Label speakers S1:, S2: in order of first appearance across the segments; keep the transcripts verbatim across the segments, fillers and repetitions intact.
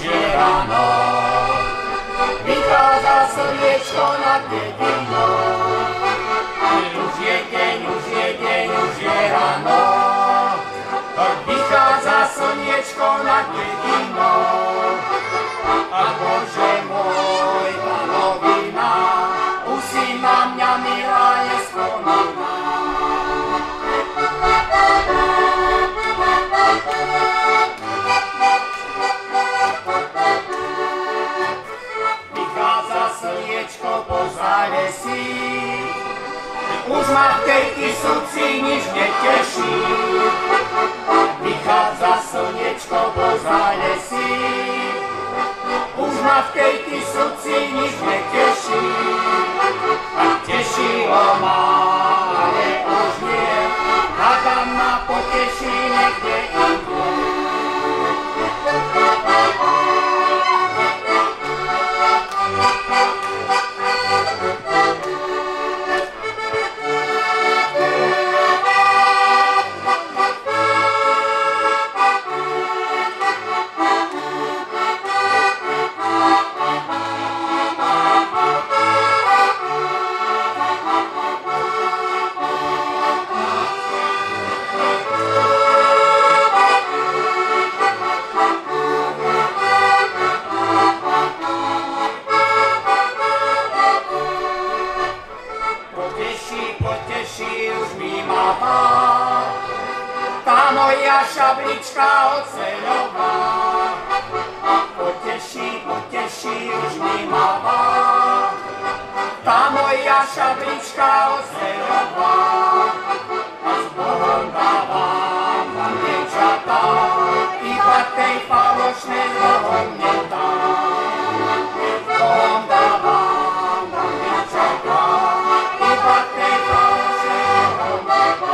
S1: je ráno, vychádza slniečko nad dedinou. Už je deň, už je deň, už je ráno, vychádza slniečko nad dedinou. A Bože môj, Panovina, už si na mňa milá nespomína. Vychádza slniečko po zálesí, už ma v tej kysuci nič neteší. Vychádza slniečko po zálesí, už ma v tej kysuci nič neteší. A tešilo ma, ale už nie, a tam ma poteší niekde inde. Šablička oceľová, poteší, poteší, už mi máva. Tá moja šablička oceľová, a s Bohom dávam vám dievčatá, iba tej falošnej Bohom nedám. Bohom dávam vám dievčatá, iba tej falošnej Bohom nedám.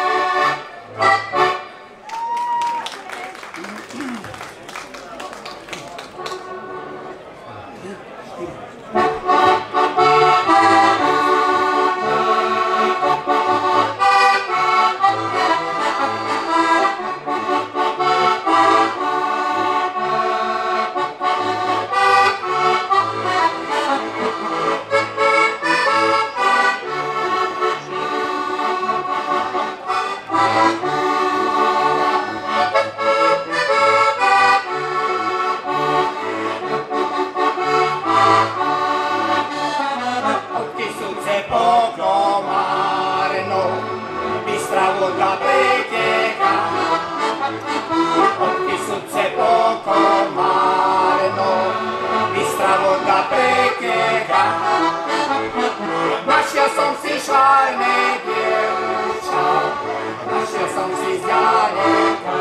S1: Našiel som si švárne dievča, našiel som si zďaleka.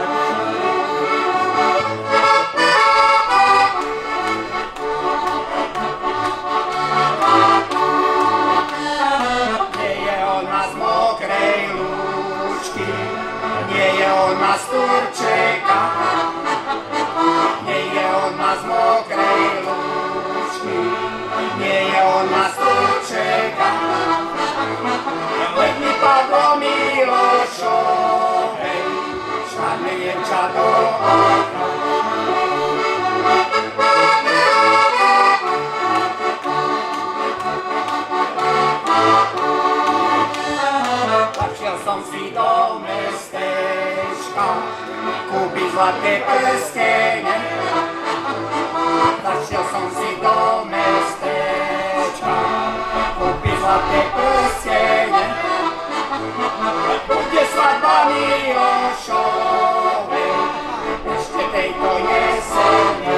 S1: Nie je ona z mokrej lúčky, nie je ona z Turčeka. Nie je ona z mokrej lúčky, nie je ona z Turčeka. Veď mi padlo Milošovej, švárne dievča do oka. Zašiel som si do mestečka, kúpiť zlaté prstene. Zašiel som si do mestečka, kúpiť zlaté prstene. Bude svadba Milošovej, ešte tejto jesene.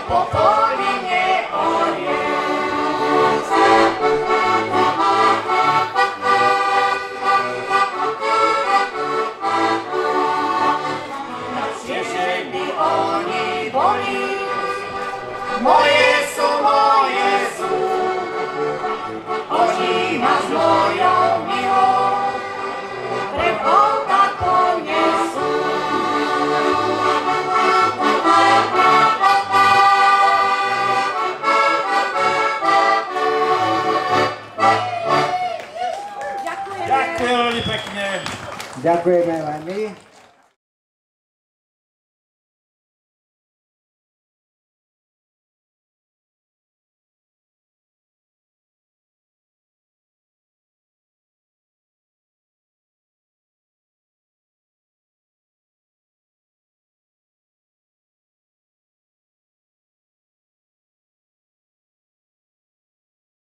S1: po poli neorie. Čiže by oni boli, moje sú, moje sú, oni ma s mojou milou pred oltár ponesú.
S2: Ďakujem veľmi pekne.
S3: Ďakujeme aj my.